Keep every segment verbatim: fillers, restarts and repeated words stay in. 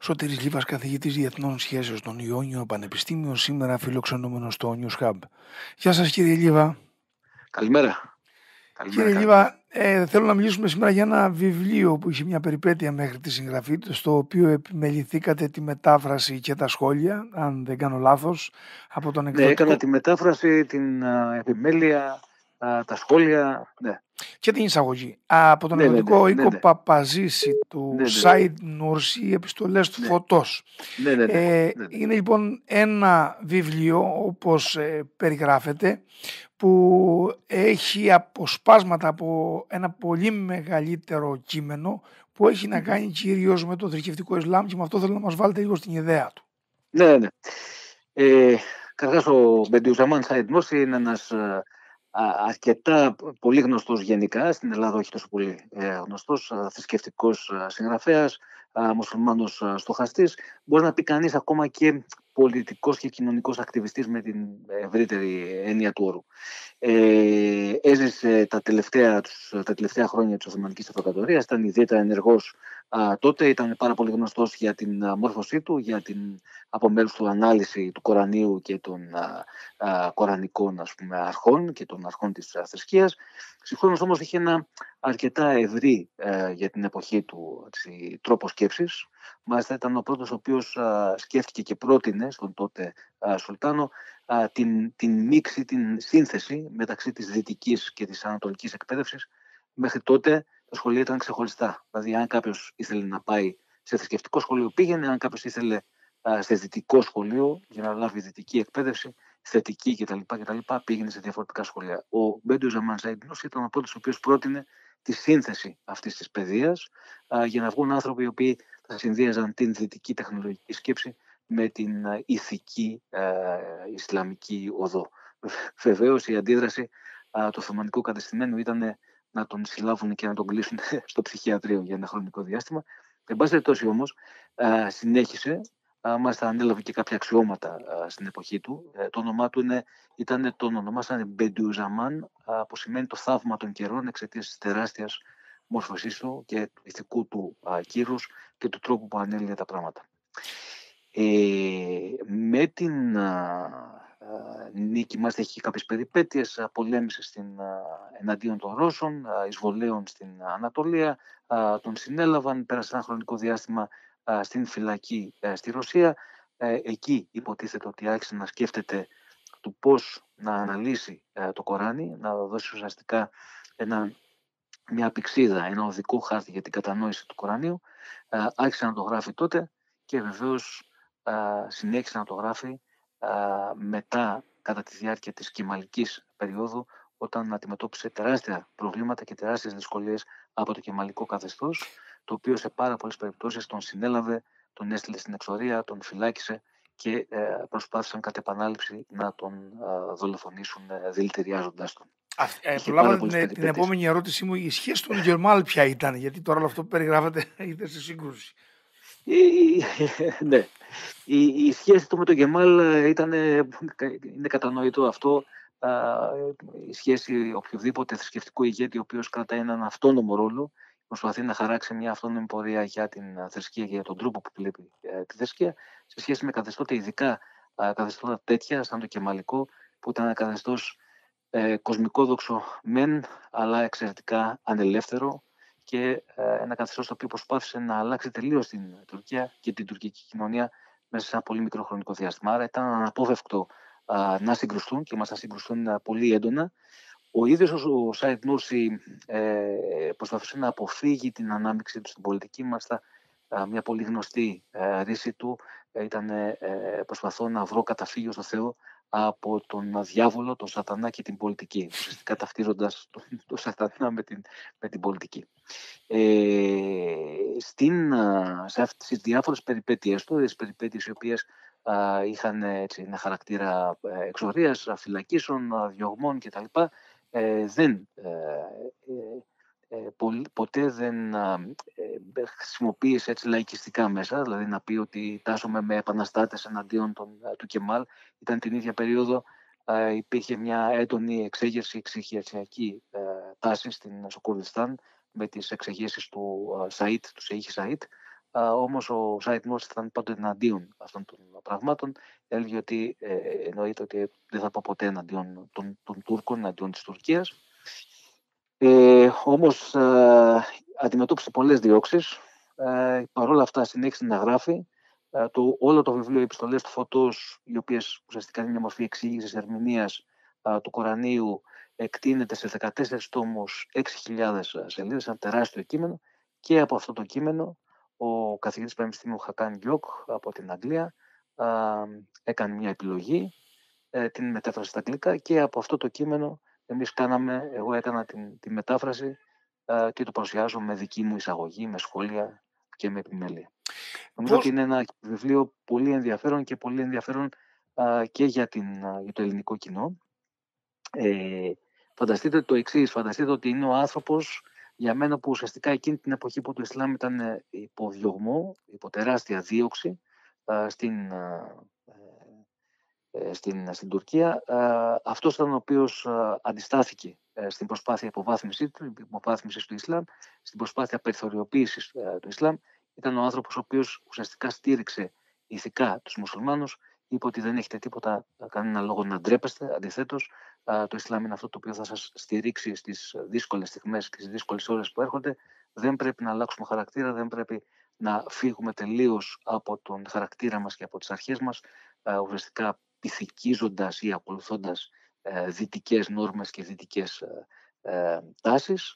Σωτήρης Λίβας, καθηγητής Διεθνών Σχέσεων στον Ιόνιο Πανεπιστήμιο, σήμερα φιλοξενούμενος στο News Hub. Γεια σας κύριε Λίβα. Καλημέρα. Καλημέρα, Κύριε καλημέρα. Λίβα, ε, θέλω να μιλήσουμε σήμερα για ένα βιβλίο που είχε μια περιπέτεια μέχρι τη συγγραφή του, στο οποίο επιμεληθήκατε τη μετάφραση και τα σχόλια, αν δεν κάνω λάθος, από τον Ναι, εκδοτικό... έκανα τη μετάφραση, την α, επιμέλεια, α, τα σχόλια, ναι. Και την εισαγωγή. Από τον Ναι, ναι, εκδοτικό ναι, οίκο ναι, Παπαζήση του ναι, ναι, Σάιντ Νουρσί, οι επιστολές του ναι, Φωτός. ναι, ναι, ναι, Ε, ναι, ναι. είναι λοιπόν ένα βιβλίο, όπως ε, περιγράφεται, που έχει αποσπάσματα από ένα πολύ μεγαλύτερο κείμενο που έχει να κάνει κυρίως με το θρησκευτικό Ισλάμ, και με αυτό θέλω να μας βάλετε λίγο στην ιδέα του. Ναι, ναι. Ε, Καταρχάς ο Μπεντιουζαμάν Σάιντ Νουρσί είναι ένας α, αρκετά πολύ γνωστός γενικά, στην Ελλάδα όχι τόσο πολύ ε, γνωστός, α, θρησκευτικός α, συγγραφέας, α, μουσουλμάνος α, στοχαστής, μπορεί να πει κανείς ακόμα και πολιτικός και κοινωνικός ακτιβιστής με την ευρύτερη έννοια του όρου. Ε, έζησε τα τελευταία, τα τελευταία χρόνια της Οθωμανικής Αυτοκρατορίας, ήταν ιδιαίτερα ενεργός α, τότε, ήταν πάρα πολύ γνωστός για την α, μόρφωσή του, για την από μέρους του ανάλυση του Κορανίου και των α, α, κορανικών ας πούμε, αρχών και των αρχών της α, θρησκείας. Συγχρόνως όμως είχε ένα αρκετά ευρύ α, για την εποχή του έτσι, τρόπο σκέψης. Μάλιστα ήταν ο πρώτος ο οποίος α, σκέφτηκε και πρότεινε στον τότε α, Σουλτάνο α, την, την μίξη, την σύνθεση μεταξύ της δυτικής και της ανατολικής εκπαίδευσης. Μέχρι τότε τα σχολεία ήταν ξεχωριστά. Δηλαδή, αν κάποιος ήθελε να πάει σε θρησκευτικό σχολείο, πήγαινε. Αν κάποιος ήθελε α, σε δυτικό σχολείο για να λάβει δυτική εκπαίδευση, θετική κτλ., κτλ., πήγαινε σε διαφορετικά σχολεία. Ο Μπεντιουζαμάν Σάιντ Νουρσί ήταν ο πρώτος ο οποίος πρότεινε τη σύνθεση αυτής της παιδείας για να βγουν άνθρωποι οι οποίοι θα συνδύαζαν την δυτική τεχνολογική σκέψη με την ηθική ε, Ισλαμική οδό. Βεβαίως η αντίδραση α, του Οθωμανικού κατεστημένου ήταν να τον συλλάβουν και να τον κλείσουν στο ψυχιατρίο για ένα χρονικό διάστημα. Εν πάση περιπτώσει όμως α, συνέχισε, α, μάλιστα ανέλαβε και κάποια αξιώματα α, στην εποχή του. Ε, το όνομά του είναι, ήταν, τον ονομάσανε Μπεντιουζαμάν, που σημαίνει το θαύμα των καιρών εξαιτίας της τεράστιας μόρφωσής του και του ηθικού του α, κύρους και του τρόπου που ανέλυε τα πράγματα. Ε, με την α, α, νίκη μας έχει κάποιες περιπέτειες, α, πολέμησε στην, α, εναντίον των Ρώσων, α, εισβολέων στην Ανατολία, α, τον συνέλαβαν, πέρασε ένα χρονικό διάστημα α, στην φυλακή α, στη Ρωσία. Ε, εκεί υποτίθεται ότι άρχισε να σκέφτεται του πώς να αναλύσει α, το Κοράνι, να δώσει ουσιαστικά ένα, μια πηξίδα, ένα οδικό χάρτη για την κατανόηση του Κορανίου. Α, άρχισε να το γράφει τότε και βεβαίως Uh, συνέχισε να το γράφει uh, μετά, κατά τη διάρκεια της κεμαλικής περίοδου, όταν αντιμετώπισε τεράστια προβλήματα και τεράστιες δυσκολίες από το κεμαλικό καθεστώς, το οποίο σε πάρα πολλές περιπτώσεις τον συνέλαβε, τον έστειλε στην εξορία, τον φυλάκισε και uh, προσπάθησαν κατ' επανάληψη να τον uh, δολοφονήσουν, uh, δηλητηριάζοντάς τον. Ε, προλάβατε την, την επόμενη ερώτησή μου, η σχέση του Γερμάλ ποια ήταν, γιατί τώρα όλο αυτό που περιγράφεται είτε σε σύγκρουση. Ναι. Η, η σχέση του με τον Γκεμάλ ήταν, είναι κατανοητό αυτό. Η σχέση οποιοδήποτε θρησκευτικού ηγέτη ο οποίος κρατάει έναν αυτόνομο ρόλο, προσπαθεί να χαράξει μια αυτόνομη πορεία για την θρησκεία και για τον τρόπο που βλέπει τη θρησκεία, σε σχέση με καθεστώτα, ειδικά καθεστώτα τέτοια σαν το κεμαλικό, που ήταν ένα καθεστώς ε, κοσμικόδοξο μεν, αλλά εξαιρετικά ανελεύθερο, και ε, ένα καθεστώς το οποίο προσπάθησε να αλλάξει τελείως την Τουρκία και την τουρκική κοινωνία μέσα σε ένα πολύ μικρό χρονικό διάστημα. Άρα ήταν αναπόφευκτο α, να συγκρουστούν, και μας θα συγκρουστούν α, πολύ έντονα. Ο ίδιος ο Σάιντ Νουρσί ε, προσπαθούσε να αποφύγει την ανάμειξή του στην πολιτική. Μάλιστα, μια πολύ γνωστή ε, ρίση του ε, ήταν ε, προσπαθώ να βρω καταφύγιο στο Θεό από τον διάβολο, τον σατανά και την πολιτική, ουσιαστικά ταυτίζοντας τον, τον σατανά με την, με την πολιτική. Ε, στην, σε αυτές τις διάφορες περιπέτειες του, τις περιπέτειες οι οποίες α, είχαν έτσι, ένα χαρακτήρα εξορίας, φυλακίσεων, διωγμών κτλ. Ε, δεν, ε, ε, ποτέ δεν ε, χρησιμοποίησε έτσι λαϊκιστικά μέσα, δηλαδή να πει ότι τάσσομαι με επαναστάτες εναντίον των, του Κεμάλ. Ήταν την ίδια περίοδο ε, υπήρχε μια έντονη εξέγερση, εξηγερσιακή ε, τάση στην, στο Κουρδιστάν, με τις εξεγέρσεις του Σαΐτ, του Σεΐχ Σαΐτ, Όμως ο Σάιντ Νόρς ήταν πάντοτε εναντίον αυτών των πραγμάτων. Έλεγε ότι ε, εννοείται ότι δεν θα πω ποτέ εναντίον των, των Τούρκων, εναντίον της Τουρκίας. Ε, όμως ε, αντιμετώπισε πολλές διώξεις. Ε, Παρ' όλα αυτά συνέχισε να γράφει. Ε, το, όλο το βιβλίο «Οι επιστολές του φωτός», οι οποίες ουσιαστικά είναι μια μορφή εξήγησης ερμηνείας ε, του Κορανίου, εκτείνεται σε δεκατέσσερις τόμους, έξι χιλιάδες σελίδες, ένα τεράστιο κείμενο, και από αυτό το κείμενο ο καθηγητής Πανεπιστημίου Χακάν Γκιόκ από την Αγγλία ε, έκανε μια επιλογή, ε, την μετάφραση στα αγγλικά, και από αυτό το κείμενο εμείς κάναμε, εγώ έκανα την, τη μετάφραση ε, και το παρουσιάζω με δική μου εισαγωγή, με σχόλια και με επιμέλεια. Νομίζω Πώς... ότι είναι ένα βιβλίο πολύ ενδιαφέρον και πολύ ενδιαφέρον α, και για, την, α, για το ελληνικό κοινό. Ε, φανταστείτε το εξής, φανταστείτε ότι είναι ο άνθρωπος, για μένα, που ουσιαστικά εκείνη την εποχή που το Ισλάμ ήταν υπό διωγμό, υπό τεράστια δίωξη α, στην, α, ε, στην, στην Τουρκία, α, αυτός ήταν ο οποίος α, αντιστάθηκε ε, στην προσπάθεια υποβάθμισης του, υποβάθμισης του Ισλάμ, στην προσπάθεια περιθωριοποίησης ε, του Ισλάμ. Ήταν ο άνθρωπος ο οποίος ουσιαστικά στήριξε ηθικά τους μουσουλμάνους, είπε ότι δεν έχετε τίποτα, κανένα λόγο να ντρέπεστε. Αντιθέτως, το Ισλάμ είναι αυτό το οποίο θα σας στηρίξει στις δύσκολες στιγμές και στις δύσκολες ώρες που έρχονται. Δεν πρέπει να αλλάξουμε χαρακτήρα, δεν πρέπει να φύγουμε τελείως από τον χαρακτήρα μας και από τις αρχές μας, ουσιαστικά πειθικίζοντας ή ακολουθώντας δυτικές νόρμες και δυτικές τάσεις.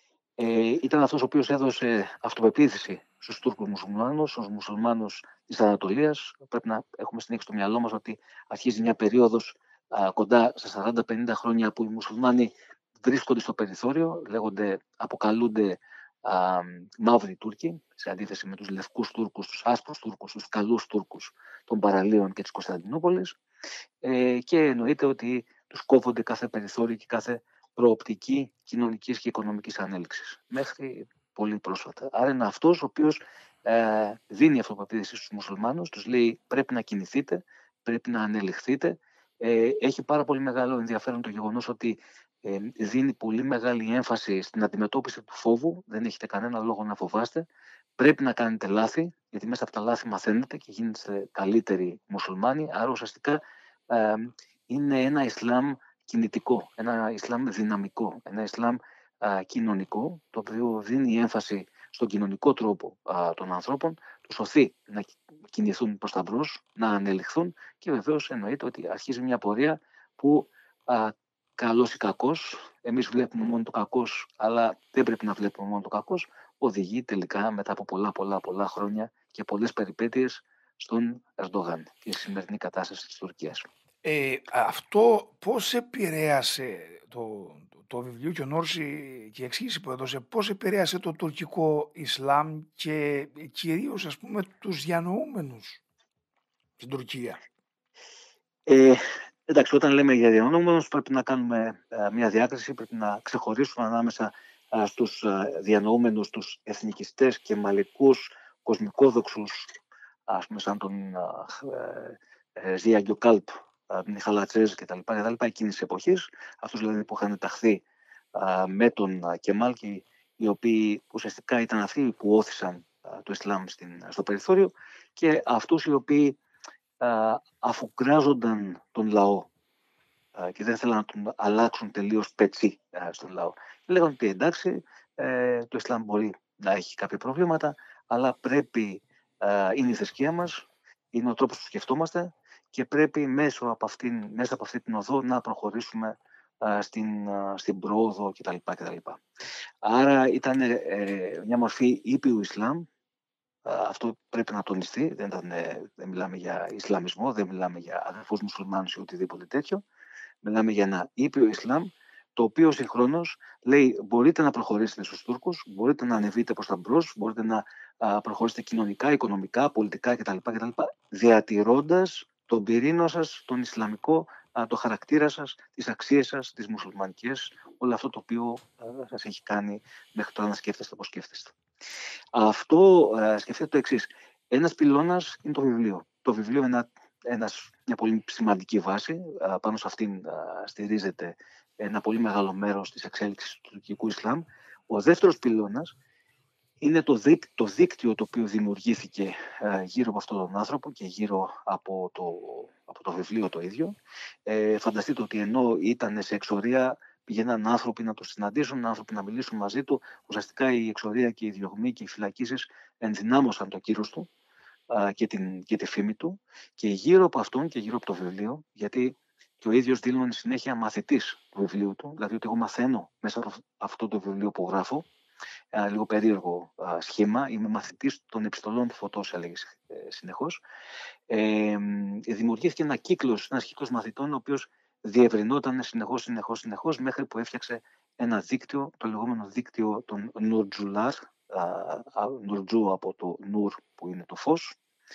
Ε, ήταν αυτός ο οποίος έδωσε αυτοπεποίθηση στους Τούρκους μουσουλμάνους, στους μουσουλμάνους της Ανατολίας. Πρέπει να έχουμε συνέχεια στο μυαλό μας ότι αρχίζει μια περίοδος α, κοντά στα σαράντα πενήντα χρόνια που οι μουσουλμάνοι βρίσκονται στο περιθώριο, λέγονται, αποκαλούνται α, μαύροι Τούρκοι, σε αντίθεση με τους λευκούς Τούρκους, τους άσπρους Τούρκους, τους καλούς Τούρκους των παραλίων και της Κωνσταντινούπολης. Ε, και εννοείται ότι τους κόβονται κάθε περιθώριο και κάθε προοπτική κοινωνικής και οικονομικής ανέλυξης, μέχρι πολύ πρόσφατα. Άρα είναι αυτός ο οποίος ε, δίνει αυτοπεποίθηση στους μουσουλμάνους, τους λέει πρέπει να κινηθείτε, πρέπει να ανελιχθείτε. Ε, έχει πάρα πολύ μεγάλο ενδιαφέρον το γεγονός ότι ε, δίνει πολύ μεγάλη έμφαση στην αντιμετώπιση του φόβου. Δεν έχετε κανένα λόγο να φοβάστε. Πρέπει να κάνετε λάθη, γιατί μέσα από τα λάθη μαθαίνετε και γίνετε καλύτεροι μουσουλμάνοι. Άρα ουσιαστικά ε, είναι ένα Ισλάμ κινητικό, ένα Ισλάμ δυναμικό, ένα Ισλάμ α, κοινωνικό, το οποίο δίνει έμφαση στον κοινωνικό τρόπο α, των ανθρώπων, τους σωθεί να κινηθούν προς τα μπρος, να ανελιχθούν, και βεβαίως εννοείται ότι αρχίζει μια πορεία που α, καλός ή κακός, εμείς βλέπουμε μόνο το κακός, αλλά δεν πρέπει να βλέπουμε μόνο το κακός, οδηγεί τελικά μετά από πολλά πολλά πολλά χρόνια και πολλές περιπέτειες στον Ερντογάν και στη σημερινή κατάσταση της Τουρκίας. Ε, αυτό πώς επηρέασε το, το, το βιβλίο και ο Νόρση και η εξήγηση που έδωσε, πώς επηρέασε το τουρκικό Ισλάμ και κυρίως, ας πούμε, τους διανοούμενους στην Τουρκία? Ε, εντάξει, όταν λέμε για διανοούμενους πρέπει να κάνουμε ε, μια διάκριση, πρέπει να ξεχωρίσουμε ανάμεσα ε, στους ε, διανοούμενους, τους εθνικιστές και μαλικούς κοσμικόδοξους, ας πούμε σαν τον ε, ε, Ζία Γκιοκάλπ, Μιχαλατσέζ και τα λοιπά, και τα λοιπά εκείνης της εποχής, αυτούς δηλαδή που είχαν ταχθεί α, με τον Κεμάλ και οι οποίοι ουσιαστικά ήταν αυτοί που όθησαν α, το Ισλάμ στην, στο περιθώριο, και αυτούς οι οποίοι α, αφουγκράζονταν τον λαό α, και δεν θέλαν να τον αλλάξουν τελείως πετσί α, στον λαό. Λέγανε ότι εντάξει, ε, το Ισλάμ μπορεί να έχει κάποια προβλήματα, αλλά πρέπει, α, είναι η θρησκεία μας, είναι ο τρόπος που σκεφτόμαστε, και πρέπει μέσω από αυτήν, μέσα από αυτή την οδό να προχωρήσουμε α, στην, α, στην πρόοδο κτλ. κτλ. Άρα ήταν ε, μια μορφή ήπιου Ισλάμ. Α, αυτό πρέπει να τονιστεί. Δεν, ήταν, ε, δεν μιλάμε για Ισλαμισμό, δεν μιλάμε για αδερφούς μουσουλμάνους ή οτιδήποτε τέτοιο. Μιλάμε για ένα ήπιο Ισλάμ, το οποίο συγχρόνως λέει μπορείτε να προχωρήσετε στους Τούρκους, μπορείτε να ανεβείτε προς τα μπρος, μπορείτε να α, προχωρήσετε κοινωνικά, οικονομικά, πολιτικά κτλ. κτλ διατηρώντας τον πυρήνα σας, τον Ισλαμικό, α, το χαρακτήρα σας, τις αξίες σας, τις μουσουλμανικές, όλο αυτό το οποίο α, σας έχει κάνει μέχρι τώρα να σκέφτεστε όπως σκέφτεστε. Αυτό α, σκεφτείτε το εξής. Ένας πυλώνας είναι το βιβλίο. Το βιβλίο είναι ένα, ένας, μια πολύ σημαντική βάση. Α, πάνω σε αυτήν α, στηρίζεται ένα πολύ μεγάλο μέρος της εξέλιξης του τουρκικού Ισλάμ. Ο δεύτερος πυλώνας είναι το, δίκ, το δίκτυο το οποίο δημιουργήθηκε ε, γύρω από αυτόν τον άνθρωπο και γύρω από το, από το βιβλίο το ίδιο. Ε, φανταστείτε ότι ενώ ήταν σε εξορία, πηγαίναν άνθρωποι να το συναντήσουν, άνθρωποι να μιλήσουν μαζί του. Ουσιαστικά η εξορία και οι διωγμοί και οι φυλακίσεις ενδυνάμωσαν το κύρος του ε, και, την, και τη φήμη του. Και γύρω από αυτόν και γύρω από το βιβλίο, γιατί και ο ίδιος δήλωνε συνέχεια μαθητής του βιβλίου του, δηλαδή ότι εγώ μαθαίνω μέσα από αυτό το βιβλίο που γράφω, ένα λίγο περίεργο α, σχήμα. Είμαι μαθητής των επιστολών του Φωτός, έλεγε ε, συνεχώς. Ε, δημιουργήθηκε ένα κύκλος, ένας κύκλος μαθητών, ο οποίος διευρυνόταν συνεχώς, συνεχώς, συνεχώς, μέχρι που έφτιαξε ένα δίκτυο, το λεγόμενο δίκτυο των Νουρτζουλάρ, Νουρτζού από το Νουρ που είναι το φως,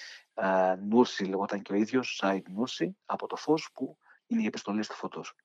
α, Νούρση λεγόταν και ο ίδιος, Σάιντ Νούρση, από το φως που είναι οι επιστολές του Φωτός.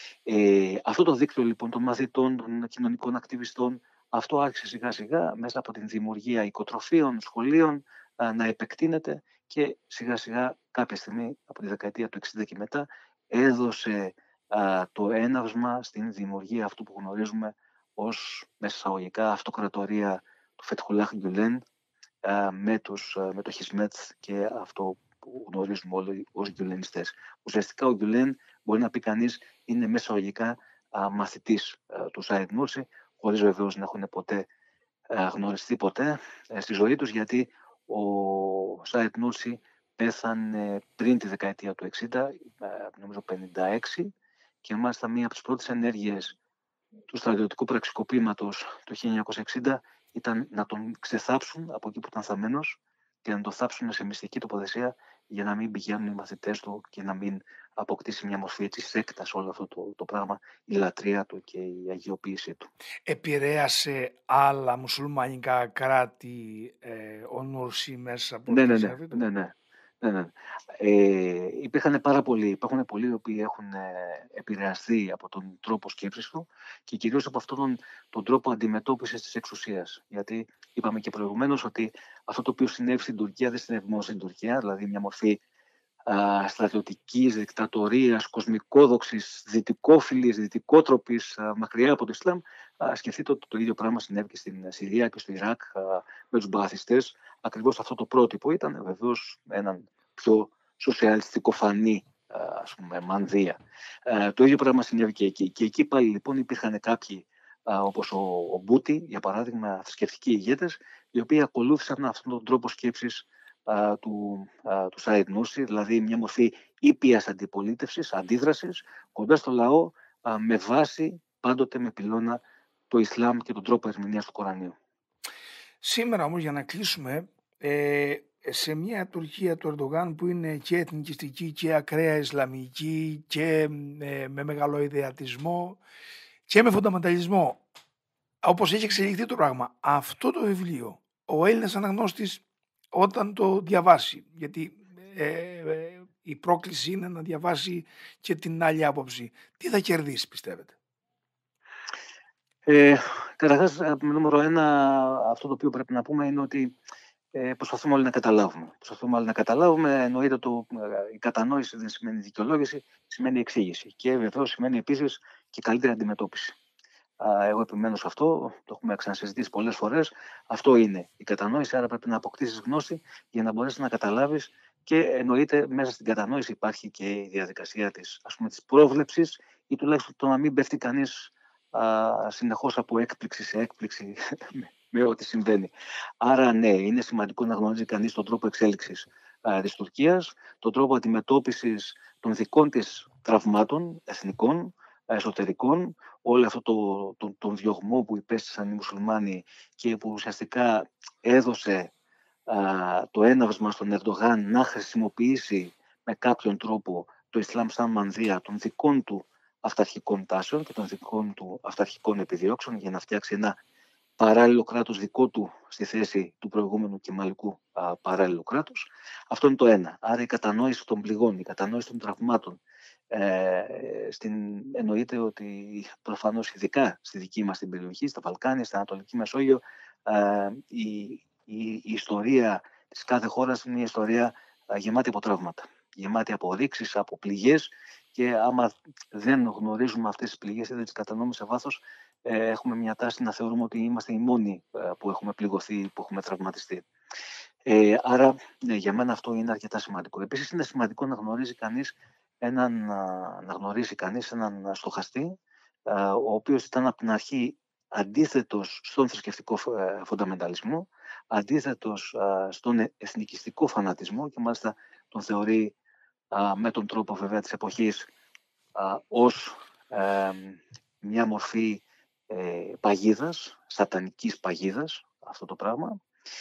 Ε, αυτό το δίκτυο λοιπόν των μαθητών, των κοινωνικών ακτιβιστών, αυτό άρχισε σιγά σιγά μέσα από την δημιουργία οικοτροφίων, σχολείων να επεκτείνεται και σιγά σιγά κάποια στιγμή από τη δεκαετία του εξήντα και μετά έδωσε α, το έναυσμα στην δημιουργία αυτού που γνωρίζουμε ως μέσα εισαγωγικά αυτοκρατορία του Φετχουλάχ Γκιουλέν με, τους, με το Χισμέτ και αυτό που γνωρίζουμε όλοι ως γκιουλενιστές. Ουσιαστικά ο Γκιουλέν, μπορεί να πει κανείς, είναι μέσα εισαγωγικά μαθητής α, του Σάιντ Νούρση, χωρίς βεβαίως να έχουν ποτέ α, γνωριστεί ποτέ α, στη ζωή τους, γιατί ο Σάιντ Νούρση πέθανε πριν τη δεκαετία του εξήντα, α, νομίζω πενήντα έξι, και μάλιστα μία από τις πρώτες ενέργειες του στρατιωτικού πραξικοπήματος του χίλια εννιακόσια εξήντα ήταν να τον ξεθάψουν από εκεί που ήταν θαμμένος και να τον θάψουν σε μυστική τοποθεσία για να μην πηγαίνουν οι μαθητές του και να μην αποκτήσει μια μορφή έτσι σέκτας όλο αυτό το, το πράγμα, η λατρεία του και η αγιοποίησή του. Επηρέασε άλλα μουσουλμανικά κράτη ε, ο Νούρση μέσα από ναι, αυτή ναι, τη ναι, συνεργασία του? ναι, ναι. Ναι, ναι. Ε, υπήρχαν πάρα πολλοί, υπάρχουν πολλοί οι οποίοι έχουν ε, επηρεαστεί από τον τρόπο σκέψης του και κυρίως από αυτόν τον, τον τρόπο αντιμετώπισης της εξουσίας. Γιατί είπαμε και προηγουμένως ότι αυτό το οποίο συνέβη στην Τουρκία δεν συνέβη μόνο στην Τουρκία, δηλαδή μια μορφή α, στρατιωτικής δικτατορίας, κοσμικόδοξης, δυτικόφιλης, δυτικότροπης, α, μακριά από το Ισλάμ. Α, σκεφτείτε ότι το ίδιο πράγμα συνέβη και στην Συρία και στο Ιράκ α, με τους μπαθιστές. Ακριβώς αυτό το πρότυπο ήταν βεβαίως έναν πιο σοσιαλιστικό φανή, ας πούμε, μανδύα. Α, το ίδιο πράγμα συνέβη και εκεί. Και εκεί πάλι λοιπόν υπήρχαν κάποιοι, α, όπως ο, ο Μπούτι, για παράδειγμα, θρησκευτικοί ηγέτες, οι οποίοι ακολούθησαν αυτόν τον τρόπο σκέψης α, του, α, του Σάιντ Νούρση, δηλαδή μια μορφή ήπιας αντιπολίτευσης, αντίδρασης, κοντά στο λαό, α, με βάση πάντοτε με πυλώνα το Ισλάμ και τον τρόπο ερμηνείας του Κορανίου. Σήμερα όμως, για να κλείσουμε, ε, σε μια Τουρκία του Ερντογάν που είναι και εθνικιστική και ακραία ισλαμική και ε, με μεγάλο ιδεατισμό και με φονταμενταλισμό, όπως έχει εξελιχθεί το πράγμα, αυτό το βιβλίο ο Έλληνας αναγνώστης όταν το διαβάσει, γιατί ε, ε, η πρόκληση είναι να διαβάσει και την άλλη άποψη, τι θα κερδίσει, πιστεύετε? Ε, Καταρχάς, νούμερο ένα, αυτό το οποίο πρέπει να πούμε είναι ότι ε, προσπαθούμε όλοι να καταλάβουμε. Προσπαθούμε όλοι να καταλάβουμε, εννοείται το, η κατανόηση δεν σημαίνει δικαιολόγηση, σημαίνει εξήγηση. Και βεβαίως σημαίνει επίσης και καλύτερη αντιμετώπιση. Εγώ επιμένω σε αυτό, το έχουμε ξανασυζητήσει πολλές φορές. Αυτό είναι η κατανόηση, άρα πρέπει να αποκτήσεις γνώση για να μπορέσεις να καταλάβεις, και εννοείται μέσα στην κατανόηση υπάρχει και η διαδικασία της, ας πούμε, της πρόβλεψης, ή τουλάχιστον το να μην πέφτει κανείς α, συνεχώς από έκπληξη σε έκπληξη με ό,τι συμβαίνει. Άρα ναι, είναι σημαντικό να γνωρίζει κανείς τον τρόπο εξέλιξης α, της Τουρκίας, τον τρόπο αντιμετώπισης των δικών της τραυμάτων εθνικών, εσωτερικών, όλο αυτό το, το, τον διωγμό που υπέστησαν οι μουσουλμάνοι και που ουσιαστικά έδωσε α, το έναυσμα στον Ερντογάν να χρησιμοποιήσει με κάποιον τρόπο το Ισλάμ σαν μανδύα των δικών του αυταρχικών τάσεων και των δικών του αυταρχικών επιδιώξεων για να φτιάξει ένα παράλληλο κράτος δικό του στη θέση του προηγούμενου κεμαλικού α, παράλληλου κράτους. Αυτό είναι το ένα. Άρα η κατανόηση των πληγών, η κατανόηση των τραυμάτων. Ε, στην, εννοείται ότι προφανώς ειδικά στη δική μας την περιοχή, στα Βαλκάνια, στην Ανατολική Μεσόγειο, ε, η, η, η ιστορία της κάθε χώρας είναι μια ιστορία ε, γεμάτη από τραύματα, γεμάτη από ρήξεις, από πληγές, και άμα δεν γνωρίζουμε αυτές τις πληγές ή δεν τις κατανοούμε σε βάθος, ε, έχουμε μια τάση να θεωρούμε ότι είμαστε οι μόνοι ε, που έχουμε πληγωθεί, που έχουμε τραυματιστεί. Ε, άρα, ναι, για μένα αυτό είναι αρκετά σημαντικό. Επίσης, είναι σημαντικό να γνωρίζει κανείς έναν, να γνωρίσει κανείς έναν στοχαστή, ο οποίος ήταν από την αρχή αντίθετος στον θρησκευτικό φονταμενταλισμό, αντίθετος στον εθνικιστικό φανατισμό και μάλιστα τον θεωρεί με τον τρόπο βέβαια της εποχής ως μια μορφή παγίδας, σατανικής παγίδας, αυτό το πράγμα.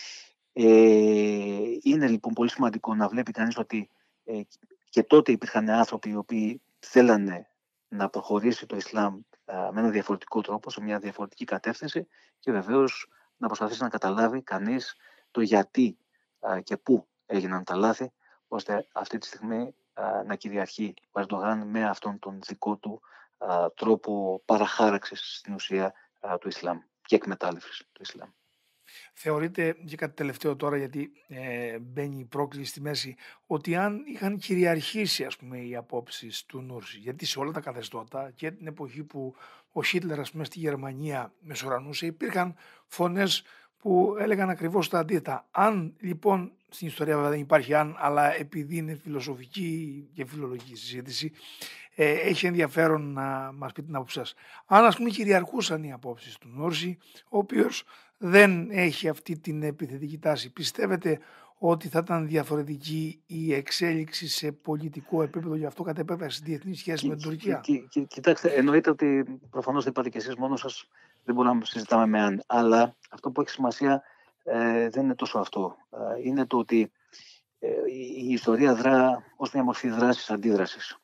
Ε, είναι λοιπόν πολύ σημαντικό να βλέπει κανείς ότι ε, και τότε υπήρχαν άνθρωποι οι οποίοι θέλανε να προχωρήσει το Ισλάμ α, με ένα διαφορετικό τρόπο, σε μια διαφορετική κατεύθυνση και βεβαίως να προσπαθήσει να καταλάβει κανείς το γιατί α, και πού έγιναν τα λάθη, ώστε αυτή τη στιγμή α, να κυριαρχεί ο Ερντογάν με αυτόν τον δικό του α, τρόπο παραχάραξης στην ουσία α, του Ισλάμ και εκμετάλλευσης του Ισλάμ. Θεωρείτε, και κάτι τελευταίο τώρα, γιατί ε, μπαίνει η πρόκληση στη μέση, ότι αν είχαν κυριαρχήσει, ας πούμε, οι απόψεις του Νούρση, γιατί σε όλα τα καθεστώτα και την εποχή που ο Χίτλερ, ας πούμε, στη Γερμανία μεσουρανούσε, υπήρχαν φωνές που έλεγαν ακριβώς τα αντίθετα. Αν λοιπόν, στην ιστορία βέβαια δεν υπάρχει αν, αλλά επειδή είναι φιλοσοφική και φιλολογική συζήτηση, ε, έχει ενδιαφέρον να μας πει την άποψή σας. Αν, ας πούμε, κυριαρχούσαν οι απόψεις του Νούρση, ο οποίος δεν έχει αυτή την επιθετική τάση, πιστεύετε ότι θα ήταν διαφορετική η εξέλιξη σε πολιτικό επίπεδο, γι' αυτό κατ' επέκταση στις διεθνείς σχέσεις με την Τουρκία? Κι, κι, κοιτάξτε, εννοείται ότι προφανώς δεν είπατε και εσείς μόνος σας, δεν μπορούμε να συζητάμε με αν. Αλλά αυτό που έχει σημασία ε, δεν είναι τόσο αυτό. Ε, είναι το ότι ε, η ιστορία δρά ως μια μορφή δράσης αντίδρασης.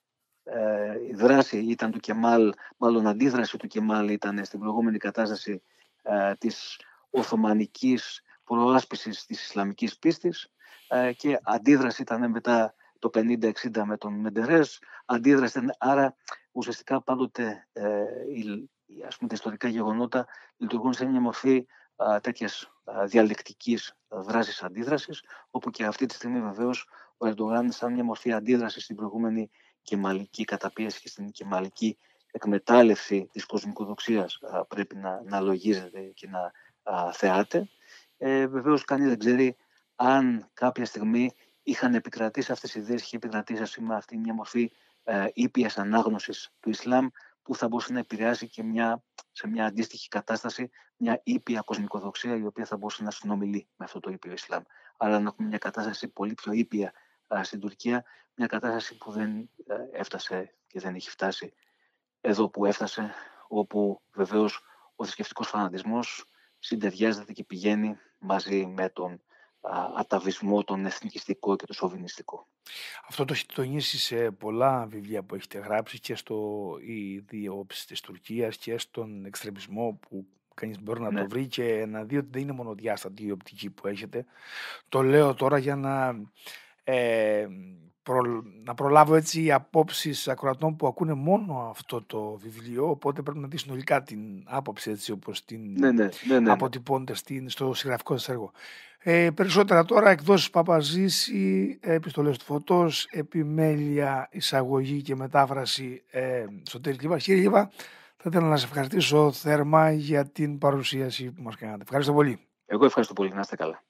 Ε, η δράση ήταν του Κεμάλ, μάλλον αντίδραση του Κεμάλ ήταν στην προηγούμενη κατάσταση ε, της Οθωμανικής προάσπισης της Ισλαμικής πίστης ε, και αντίδραση ήταν μετά το πενήντα εξήντα με τον Μεντερές, αντίδραση ήταν, άρα ουσιαστικά πάντοτε ε, η, ας πούμε, τα ιστορικά γεγονότα λειτουργούν σε μια μορφή α, τέτοιας α, διαλεκτικής δράσης αντίδρασης, όπου και αυτή τη στιγμή βεβαίως ο Ερντογάν σαν μια μορφή αντίδραση στην προηγούμενη κεμαλική καταπίεση και στην κεμαλική εκμετάλλευση της κοσμικοδοξίας α, πρέπει να, να λογίζεται και να α, θεάται. Ε, βεβαίως κανείς δεν ξέρει αν κάποια στιγμή είχαν επικρατήσει αυτές οι ιδέες, είχε επικρατήσει ας πούμε, αυτή μια μορφή ε, ήπιας ανάγνωσης του Ισλάμ που θα μπορούσε να επηρεάσει και μια, σε μια αντίστοιχη κατάσταση μια ήπια κοσμικοδοξία η οποία θα μπορούσε να συνομιλεί με αυτό το ήπιο Ισλάμ. Άρα να έχουμε μια κατάσταση πολύ πιο ήπια ε, στην Τουρκία, μια κατάσταση που δεν ε, έφτασε και δεν έχει φτάσει εδώ που έφτασε, όπου βεβαίως ο θρησκευτικός φανατισμός συντευιάζεται και πηγαίνει μαζί με τον αταβισμό, τον εθνικιστικό και το σοβινιστικό. Αυτό το έχετε τονίσει σε πολλά βιβλία που έχετε γράψει και στο «Οι δύο όψεις της Τουρκίας» και στον εξτρεμισμό που κανείς μπορεί να ναι. το βρει και να δει ότι δεν είναι μονοδιάστατη η οπτική που έχετε. Το λέω τώρα για να, ε, προ, να προλάβω έτσι οι απόψεις ακροατών που ακούνε μόνο αυτό το βιβλίο, οπότε πρέπει να δει συνολικά την άποψη έτσι όπως την ναι, ναι, ναι, ναι. αποτυπώνεται στο συγγραφικό σας έργο. Ε, περισσότερα τώρα, εκδόσεις Παπαζήση, επιστολές του Φωτός, επιμέλεια, εισαγωγή και μετάφραση ε, Σωτήρη Λίβα. Κύριε Λίβα, θα ήθελα να σας ευχαριστήσω θερμά για την παρουσίαση που μας κάνατε. Ευχαριστώ πολύ. Εγώ ευχαριστώ πολύ. Να είστε καλά.